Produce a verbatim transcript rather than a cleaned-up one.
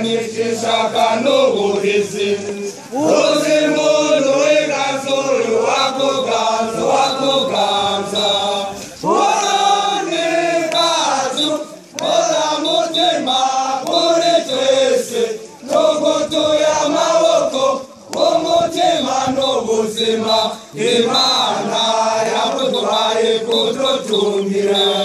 nishishaka n'ubuhizi uzi muntu w'igazuru wakuganza wakuganza urone gazu ora mutima muri twese tugutuye amaboko umutima n'ubuzima Imana yakuduhaye kudutungira